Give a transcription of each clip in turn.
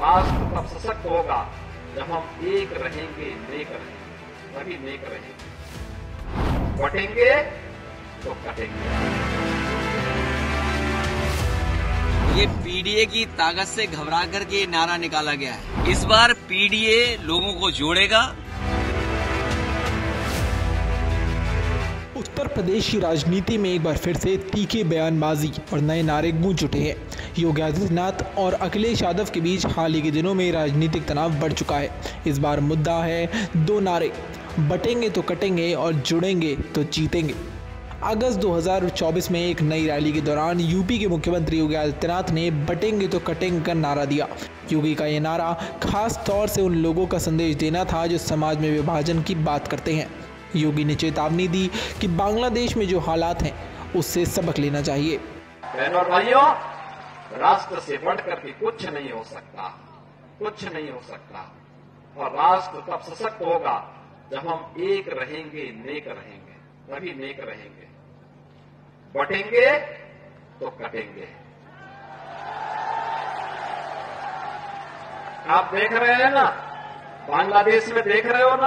राष्ट्र तब सशक्त होगा जब हम एक रहेंगे, नेक रहेंगे, तभी नेक रहेंगे। बटेंगे तो कटेंगे। ये पीडीए की ताकत से घबरा करके ये नारा निकाला गया है। इस बार पीडीए लोगों को जोड़ेगा। उत्तर प्रदेश की राजनीति में एक बार फिर से तीखी बयानबाजी और नए नारे गूंज उठे हैं। योगी आदित्यनाथ और अखिलेश यादव के बीच हाल ही के दिनों में राजनीतिक तनाव बढ़ चुका है। इस बार मुद्दा है दो नारे, बटेंगे तो कटेंगे और जुड़ेंगे तो जीतेंगे। अगस्त 2024 में एक नई रैली के दौरान यूपी के मुख्यमंत्री योगी आदित्यनाथ ने बटेंगे तो कटेंगे का नारा दिया। योगी का ये नारा खास तौर से उन लोगों का संदेश देना था जो समाज में विभाजन की बात करते हैं। योगी ने चेतावनी दी कि बांग्लादेश में जो हालात हैं उससे सबक लेना चाहिए। बहनों और भाइयों, राष्ट्र से बढ़कर के कुछ नहीं हो सकता, कुछ नहीं हो सकता। और राष्ट्र तब सशक्त होगा जब हम एक रहेंगे, नेक रहेंगे, तभी नेक रहेंगे। बटेंगे तो कटेंगे। आप देख रहे हैं ना, बांग्लादेश में देख रहे हो ना,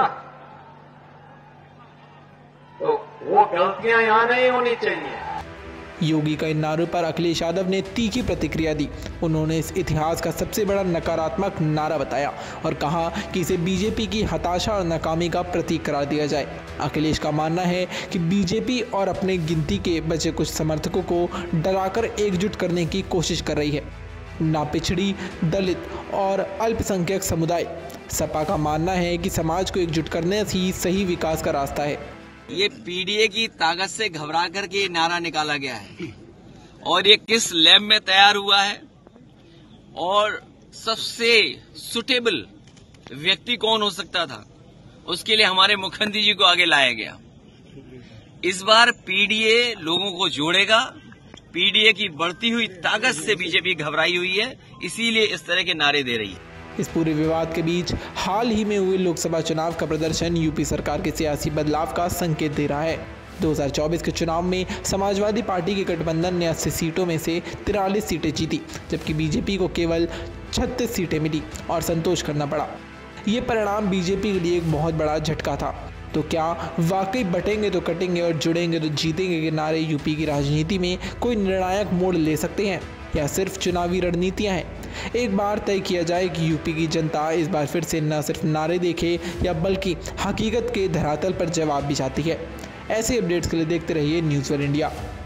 तो वो गलतियां यहां नहीं होनी चाहिए। योगी का इन नारों पर अखिलेश यादव ने तीखी प्रतिक्रिया दी। उन्होंने इस इतिहास का सबसे बड़ा नकारात्मक नारा बताया और कहा कि इसे बीजेपी की हताशा और नाकामी का प्रतीक करार दिया जाए। अखिलेश का मानना है कि बीजेपी और अपने गिनती के बचे कुछ समर्थकों को डराकर एकजुट करने की कोशिश कर रही है, ना पिछड़ी, दलित और अल्पसंख्यक समुदाय। सपा का मानना है कि समाज को एकजुट करने ही सही विकास का रास्ता है। ये पीडीए की ताकत से घबरा करके ये नारा निकाला गया है और ये किस लैब में तैयार हुआ है और सबसे सुटेबल व्यक्ति कौन हो सकता था, उसके लिए हमारे मुख्यमंत्री जी को आगे लाया गया। इस बार पीडीए लोगों को जोड़ेगा। पीडीए की बढ़ती हुई ताकत से बीजेपी घबराई हुई है, इसीलिए इस तरह के नारे दे रही है। इस पूरे विवाद के बीच हाल ही में हुए लोकसभा चुनाव का प्रदर्शन यूपी सरकार के सियासी बदलाव का संकेत दे रहा है। 2024 के चुनाव में समाजवादी पार्टी के गठबंधन ने 80 सीटों में से 43 सीटें जीती, जबकि बीजेपी को केवल 36 सीटें मिली और संतोष करना पड़ा। ये परिणाम बीजेपी के लिए एक बहुत बड़ा झटका था। तो क्या वाकई बटेंगे तो कटेंगे और जुड़ेंगे तो जीतेंगे के नारे यूपी की राजनीति में कोई निर्णायक मोड़ ले सकते हैं, या सिर्फ चुनावी रणनीतियां हैं? एक बार तय किया जाए कि यूपी की जनता इस बार फिर से न सिर्फ नारे देखे या बल्कि हकीकत के धरातल पर जवाब भी चाहती है। ऐसे अपडेट्स के लिए देखते रहिए न्यूज़ 1 इंडिया।